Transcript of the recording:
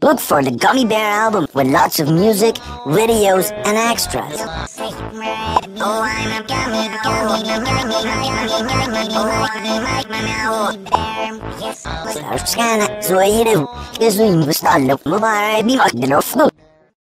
Look for the Gummy Bear album with lots of music, videos, and extras. Scan it, so I do. Guess we must all look mobile, be like the